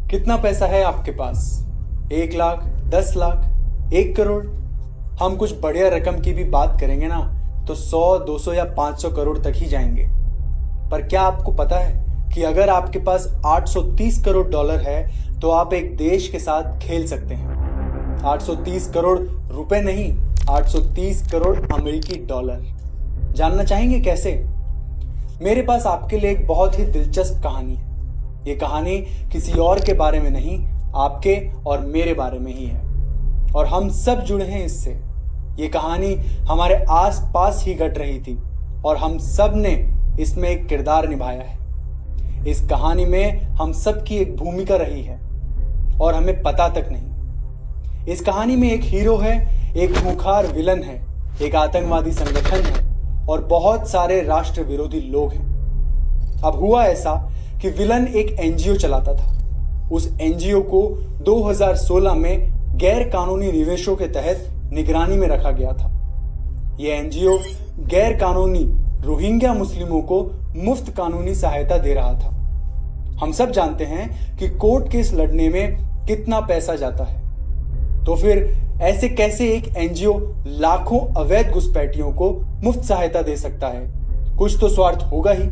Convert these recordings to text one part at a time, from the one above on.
कितना पैसा है आपके पास? 1 लाख, 10 लाख, 1 करोड़? हम कुछ बढ़िया रकम की भी बात करेंगे ना तो 100, 200 या 500 करोड़ तक ही जाएंगे। पर क्या आपको पता है कि अगर आपके पास 830 करोड़ डॉलर है तो आप एक देश के साथ खेल सकते हैं। 830 करोड़ रुपए नहीं, 830 करोड़ अमेरिकी डॉलर। जानना चाहेंगे कैसे? मेरे पास आपके लिए एक बहुत ही दिलचस्प कहानी है। ये कहानी किसी और के बारे में नहीं, आपके और मेरे बारे में ही है और हम सब जुड़े हैं इससे। ये कहानी हमारे आस पास ही घट रही थी और हम सब ने इसमें एक किरदार निभाया है। इस कहानी में हम सब की एक भूमिका रही है और हमें पता तक नहीं। इस कहानी में एक हीरो है, एक खूंखार विलन है, एक आतंकवादी संगठन है और बहुत सारे राष्ट्र विरोधी लोग हैं। अब हुआ ऐसा कि विलन एक एनजीओ चलाता था। उस एनजीओ को 2016 में गैर कानूनी निवेशों के तहत निगरानी में रखा गया था। यह एनजीओ गैर कानूनी रोहिंग्या मुस्लिमों को मुफ्त कानूनी सहायता दे रहा था। हम सब जानते हैं कि कोर्ट केस लड़ने में कितना पैसा जाता है, तो फिर ऐसे कैसे एक एनजीओ लाखों अवैध घुसपैठियों को मुफ्त सहायता दे सकता है? कुछ तो स्वार्थ होगा ही।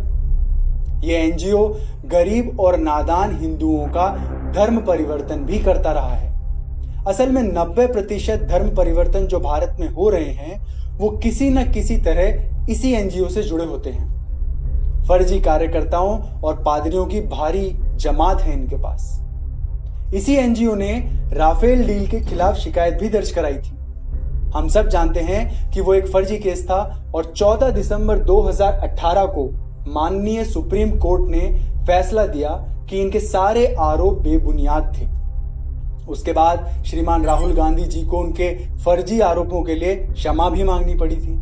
यह एनजीओ गरीब और नादान हिंदुओं का धर्म परिवर्तन भी करता रहा है। असल में 90% धर्म परिवर्तन जो भारत में हो रहे हैं वो किसी न किसी तरह इसी एनजीओ से जुड़े होते हैं। फर्जी कार्यकर्ताओं और पादरियों की भारी जमात है इनके पास। इसी एनजीओ ने राफेल डील के खिलाफ शिकायत भी दर्ज कराई थी। हम सब जानते हैं कि वो एक फर्जी केस था और 14 दिसंबर 2018 को माननीय सुप्रीम कोर्ट ने फैसला दिया कि इनके सारे आरोप बेबुनियाद थे। उसके बाद श्रीमान राहुल गांधी जी को उनके फर्जी आरोपों के लिए क्षमा भी मांगनी पड़ी थी।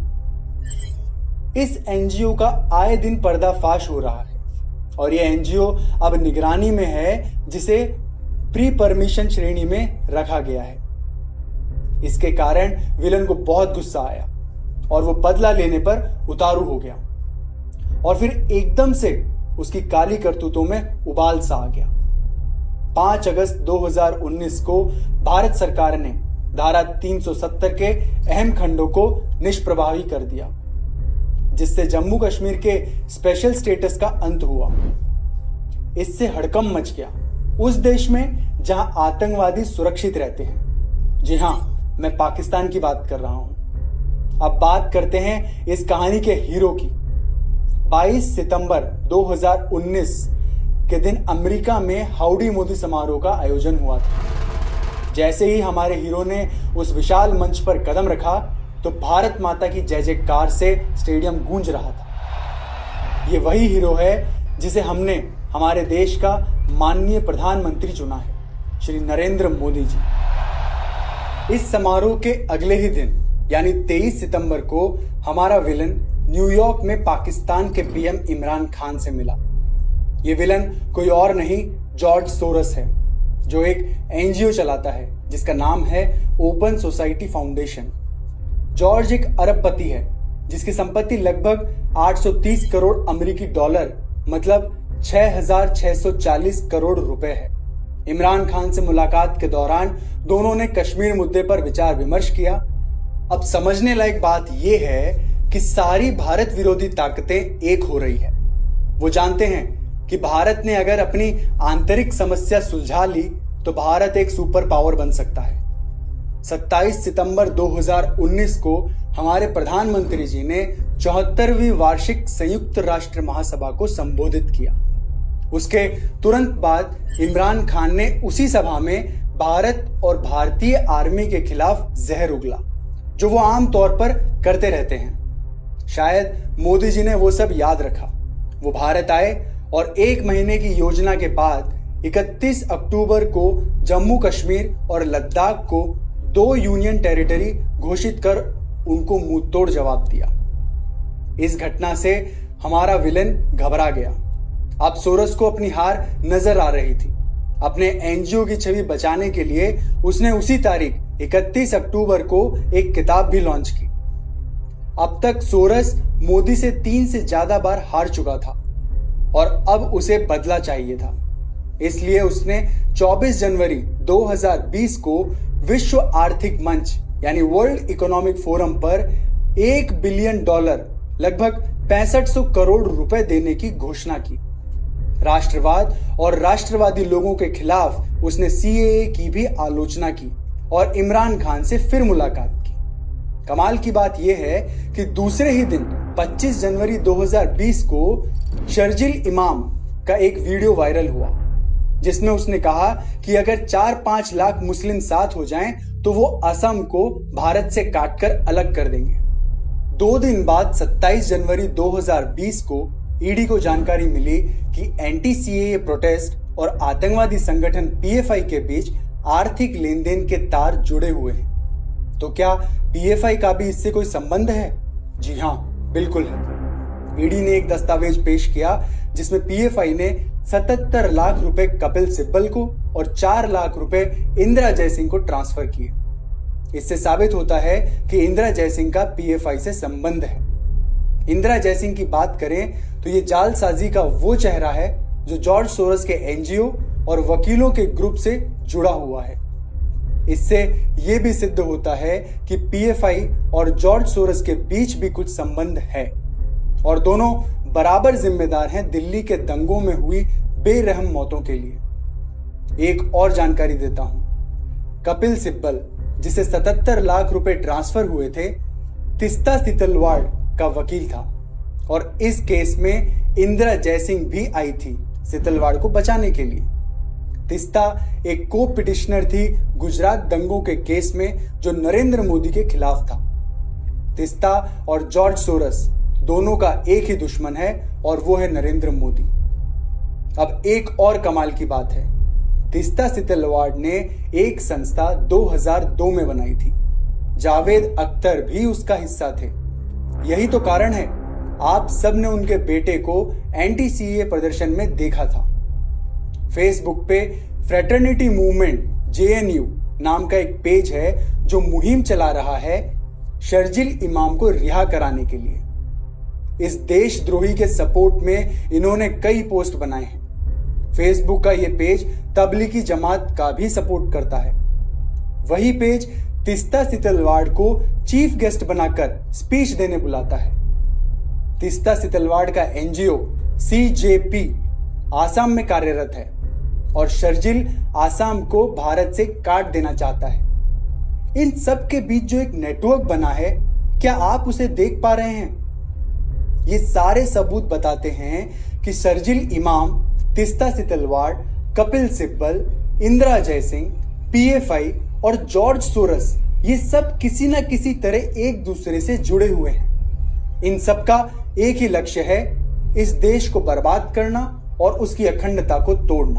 इस एनजीओ का आए दिन पर्दाफाश हो रहा है और यह एनजीओ अब निगरानी में है, जिसे प्री परमिशन श्रेणी में रखा गया है। इसके कारण विलन को बहुत गुस्सा आया और वो बदला लेने पर उतारू हो गया और फिर एकदम से उसकी काली करतूतों में उबाल सा आ गया। 5 अगस्त 2019 को भारत सरकार ने धारा 370 के अहम खंडों को निष्प्रभावी कर दिया, जिससे जम्मू कश्मीर के स्पेशल स्टेटस का अंत हुआ। इससे हड़कंप मच गया उस देश में जहां आतंकवादी सुरक्षित रहते हैं। जी हां, मैं पाकिस्तान की बात कर रहा हूं। अब बात करते हैं इस कहानी के हीरो की। 22 सितंबर 2019 के दिन अमेरिका में हाउडी मोदी समारोह का आयोजन हुआ था। जैसे ही हमारे हीरो ने उस विशाल मंच पर कदम रखा तो भारत माता की जय जयकार से स्टेडियम गूंज रहा था। ये वही हीरो है जिसे हमने हमारे देश का माननीय प्रधानमंत्री चुना है, श्री नरेंद्र मोदी जी। इस समारोह के अगले ही दिन यानी 23 सितंबर को हमारा विलन न्यूयॉर्क में पाकिस्तान के पीएम इमरान खान से मिला। ये विलन कोई और नहीं, जॉर्ज सोरस है, जो एक एनजीओ चलाता है जिसका नाम है ओपन सोसाइटी फाउंडेशन। जॉर्ज एक अरबपति है जिसकी संपत्ति लगभग 830 करोड़ अमेरिकी डॉलर मतलब 6,640 करोड़ रुपए है। इमरान खान से मुलाकात के दौरान दोनों ने कश्मीर मुद्दे पर विचार विमर्श किया। अब समझने लायक बात यह है कि सारी भारत विरोधी ताकतें एक हो रही है। वो जानते हैं कि भारत ने अगर अपनी आंतरिक समस्या सुलझा ली तो भारत एक सुपर पावर बन सकता है। 27 सितंबर 2019 को हमारे प्रधानमंत्री जी ने 74वीं वार्षिक संयुक्त राष्ट्र महासभा को संबोधित किया। उसके तुरंत बाद इमरान खान ने उसी सभा में भारत और भारतीय आर्मी के खिलाफ जहर उगला, जो वो आम तौर पर करते रहते हैं। शायद मोदी जी ने वो सब याद रखा। वो भारत आए और 1 महीने की योजना के बाद 31 अक्टूबर को जम्मू कश्मीर और लद्दाख को 2 यूनियन टेरिटरी घोषित कर उनको मुंह तोड़ जवाब दिया। इस घटना से हमारा विलेन घबरा गया। अब सोरस को अपनी हार नजर आ रही थी। अपने एनजीओ की छवि बचाने के लिए उसने उसी तारीख 31 अक्टूबर को एक किताब भी लॉन्च की। अब तक सोरस मोदी से 3 से ज्यादा बार हार चुका था और अब उसे बदला चाहिए था। इसलिए उसने 24 जनवरी 2020 को विश्व आर्थिक मंच यानी वर्ल्ड इकोनॉमिक फोरम पर $1 बिलियन लगभग 6500 करोड़ रुपए देने की घोषणा की। राष्ट्रवाद और राष्ट्रवादी लोगों के खिलाफ उसने सीएए की भी आलोचना की और इमरान खान से फिर मुलाकात की। कमाल की बात यह है कि दूसरे ही दिन 25 जनवरी 2020 को शर्जिल इमाम का एक वीडियो वायरल हुआ जिसमें उसने कहा कि अगर 4-5 लाख मुस्लिम साथ हो जाएं तो वो असम को भारत से काटकर अलग कर देंगे। 2 दिन बाद 27 जनवरी 2020 को ईडी को जानकारी मिली कि एंटी सीएए प्रोटेस्ट और आतंकवादी संगठन पीएफआई के बीच आर्थिक लेन देन के तार जुड़े हुए हैं। तो क्या पीएफआई का भी इससे कोई संबंध है? जी हाँ, बिल्कुल है। ईडी ने एक दस्तावेज पेश किया जिसमें पीएफआई ने 77 लाख रुपए कपिल सिब्बल को और 4 लाख रुपए इंदिरा जयसिंह को ट्रांसफर किए। इससे साबित होता है कि इंदिरा जयसिंह का पीएफआई से संबंध है। इंदिरा जयसिंह की बात करें तो ये जालसाजी का वो चेहरा है जो जॉर्ज सोरोस के एनजीओ और वकीलों के ग्रुप से जुड़ा हुआ है। इससे यह भी सिद्ध होता है कि पीएफआई और जॉर्ज सोरोस के बीच भी कुछ संबंध है और दोनों बराबर जिम्मेदार हैं दिल्ली के दंगों में हुई बेरहम मौतों के लिए। एक और जानकारी देता हूं, कपिल सिब्बल जिसे 77 लाख रुपए ट्रांसफर हुए थे, तिस्ता सितलवाड़ का वकील था और इस केस में इंदिरा जयसिंह भी आई थी सितलवाड़ को बचाने के लिए। तिस्ता एक को पिटिशनर थी गुजरात दंगों के केस में जो नरेंद्र मोदी के खिलाफ था। तिस्ता और जॉर्ज सोरोस दोनों का एक ही दुश्मन है और वो है नरेंद्र मोदी। अब एक और कमाल की बात है, तिस्ता सितलवाड़ ने एक संस्था 2002 में बनाई थी। जावेद अख्तर भी उसका हिस्सा थे। यही तो कारण है आप सब ने उनके बेटे को एंटी सीएए प्रदर्शन में देखा था। फेसबुक पे फ्रेटर्निटी मूवमेंट जेएनयू नाम का एक पेज है जो मुहिम चला रहा है शर्जिल इमाम को रिहा कराने के लिए। इस देशद्रोही के सपोर्ट में इन्होंने कई पोस्ट बनाए हैं। फेसबुक का यह पेज तबलीगी जमात का भी सपोर्ट करता है। वही पेज तिस्ता सितलवाड़ को चीफ गेस्ट बनाकर स्पीच देने बुलाता है। तिस्ता सितलवाड़ का एनजीओ सीजेपी आसाम में कार्यरत है और शर्जिल आसाम को भारत से काट देना चाहता है। इन सब के बीच जो एक नेटवर्क बना है, क्या आप उसे देख पा रहे हैं? ये सारे सबूत बताते हैं कि शर्जिल इमाम, तिस्ता सितलवाड़, कपिल सिब्बल, इंदिरा जयसिंह, पीएफआई और जॉर्ज सोरोस ये सब किसी न किसी तरह एक दूसरे से जुड़े हुए हैं। इन सब का एक ही लक्ष्य है, इस देश को बर्बाद करना और उसकी अखंडता को तोड़ना।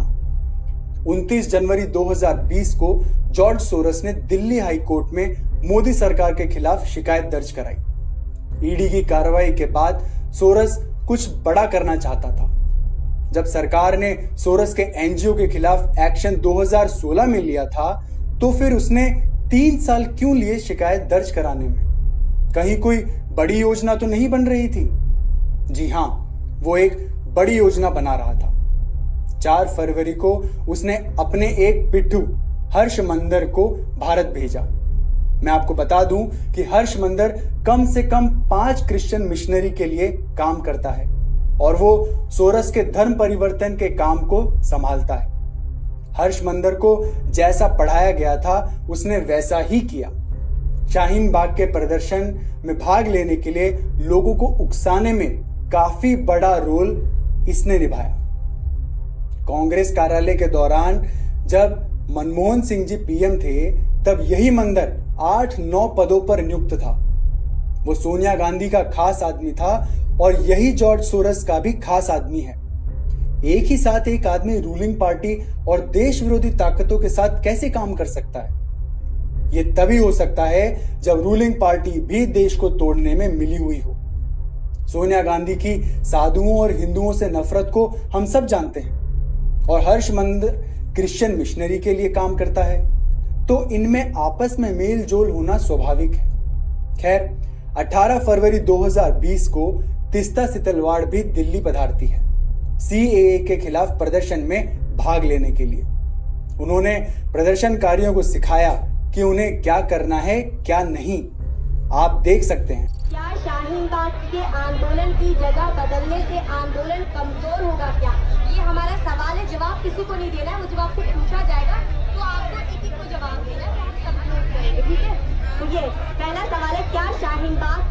29 जनवरी 2020 को जॉर्ज सोरोस ने दिल्ली हाई कोर्ट में मोदी सरकार के खिलाफ शिकायत दर्ज कराई। ईडी की कार्रवाई के बाद सोरोस कुछ बड़ा करना चाहता था। जब सरकार ने सोरोस के एनजीओ के खिलाफ एक्शन 2016 में लिया था, तो फिर उसने 3 साल क्यों लिए शिकायत दर्ज कराने में? कहीं कोई बड़ी योजना तो नहीं बन रही थी? जी हां, वो एक बड़ी योजना बना रहा था। 4 फरवरी को उसने अपने एक पिट्ठू हर्ष मंदर को भारत भेजा। मैं आपको बता दूं कि हर्ष मंदर कम से कम 5 क्रिश्चियन मिशनरी के लिए काम करता है और वो सोरोस के धर्म परिवर्तन के काम को संभालता है। हर्ष मंदर को जैसा पढ़ाया गया था उसने वैसा ही किया। शाहीन बाग के प्रदर्शन में भाग लेने के लिए लोगों को उकसाने में काफी बड़ा रोल इसने निभाया। कांग्रेस कार्यालय के दौरान जब मनमोहन सिंह जी पीएम थे, तब यही मंदिर 8-9 पदों पर नियुक्त था। वो सोनिया गांधी का खास आदमी था और यही जॉर्ज सोरोस का भी खास आदमी है। एक ही साथ एक आदमी रूलिंग पार्टी और देश विरोधी ताकतों के साथ कैसे काम कर सकता है? ये तभी हो सकता है जब रूलिंग पार्टी भी देश को तोड़ने में मिली हुई हो। सोनिया गांधी की साधुओं और हिंदुओं से नफरत को हम सब जानते हैं और हर्ष मंदिर क्रिश्चियन मिशनरी के लिए काम करता है, तो इनमें आपस में मेल जोल होना स्वाभाविक है। खैर, 18 फरवरी 2020 को तिस्ता सितलवाड़ भी दिल्ली पधारती है सीएए के खिलाफ प्रदर्शन में भाग लेने के लिए। उन्होंने प्रदर्शनकारियों को सिखाया कि उन्हें क्या करना है क्या नहीं। आप देख सकते हैं। क्या शाहीन बाग के आंदोलन की जगह बदलने से आंदोलन कमजोर होगा क्या? ये हमारा सवाल है, जवाब किसी को नहीं देना है, वो जवाब से पूछा जाएगा तो आपको एक एक को जवाब देना है, आप सब नोट करेंगे, ठीक है? तो ये पहला सवाल है, क्या शाहीन बाग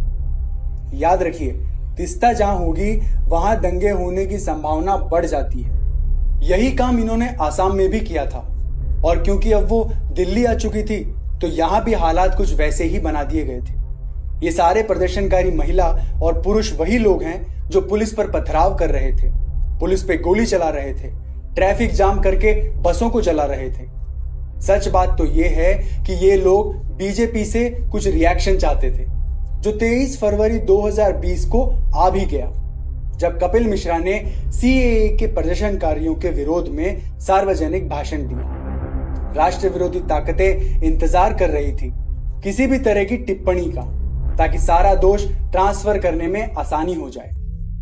के याद रखिए, तिस्ता जहां होगी वहां दंगे होने की संभावना बढ़ जाती है। यही काम इन्होंने आसाम में भी किया था और क्योंकि अब वो दिल्ली आ चुकी थी तो यहां भी हालात कुछ वैसे ही बना दिए गए थे। ये सारे प्रदर्शनकारी महिला और पुरुष वही लोग हैं जो पुलिस पर पथराव कर रहे थे, पुलिस पे गोली चला रहे थे, ट्रैफिक जाम करके बसों को चला रहे थे। सच बात तो ये है कि ये लोग बीजेपी से कुछ रिएक्शन चाहते थे, जो 23 फरवरी 2020 को आ भी गया, जब कपिल मिश्रा ने सीएए के प्रदर्शनकारियों के विरोध में सार्वजनिक भाषण दिया। राष्ट्र विरोधी ताकतें इंतजार कर रही थी किसी भी तरह की टिप्पणी का, ताकि सारा दोष ट्रांसफर करने में आसानी हो जाए।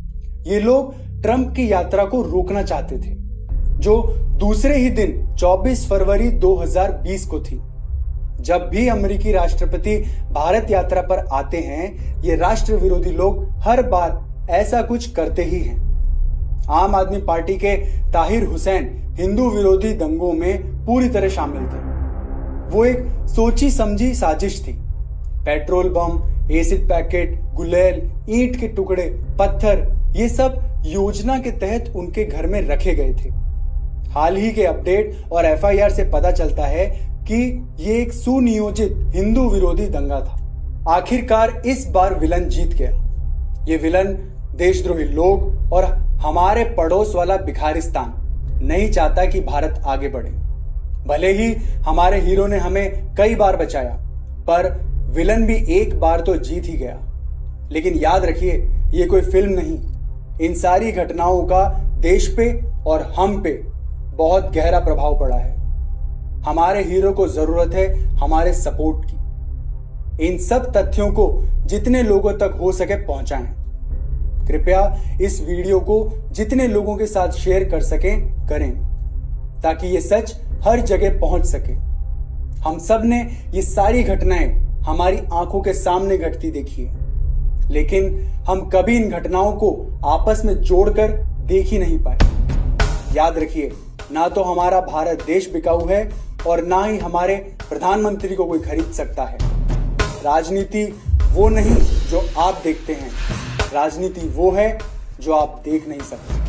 ये लोग ट्रंप की यात्रा को रोकना चाहते थे, जो दूसरे ही दिन 24 फरवरी 2020 को थी। जब भी अमेरिकी राष्ट्रपति भारत यात्रा पर आते हैं, ये राष्ट्र विरोधी लोग हर बार ऐसा कुछ करते ही हैं। आम आदमी पार्टी के ताहिर हुसैन हिंदू विरोधी दंगों में पूरी तरह शामिल थे। वो एक सोची समझी साजिश थी। पेट्रोल बम, एसिड पैकेट, गुलेल, ईंट के टुकड़े, पत्थर, ये सब योजना के तहत उनके घर में रखे गए थे। हाल ही के अपडेट और एफआईआर से पता चलता है कि ये एक सुनियोजित हिंदू विरोधी दंगा था। आखिरकार इस बार विलन जीत गया। ये विलन देशद्रोही लोग और हमारे पड़ोस वाला भिखारिस्तान नहीं चाहता कि भारत आगे बढ़े। भले ही हमारे हीरो ने हमें कई बार बचाया, पर विलन भी एक बार तो जीत ही गया। लेकिन याद रखिए, ये कोई फिल्म नहीं। इन सारी घटनाओं का देश पे और हम पे बहुत गहरा प्रभाव पड़ा है। हमारे हीरो को जरूरत है हमारे सपोर्ट की। इन सब तथ्यों को जितने लोगों तक हो सके पहुंचाएं। कृपया इस वीडियो को जितने लोगों के साथ शेयर कर सकें करें, ताकि ये सच हर जगह पहुंच सके। हम सब ने ये सारी घटनाएं हमारी आंखों के सामने घटती देखी है, लेकिन हम कभी इन घटनाओं को आपस में जोड़कर देख ही नहीं पाए। याद रखिए, ना तो हमारा भारत देश बिकाऊ है और ना ही हमारे प्रधानमंत्री को कोई खरीद सकता है। राजनीति वो नहीं जो आप देखते हैं, राजनीति वो है जो आप देख नहीं सकते।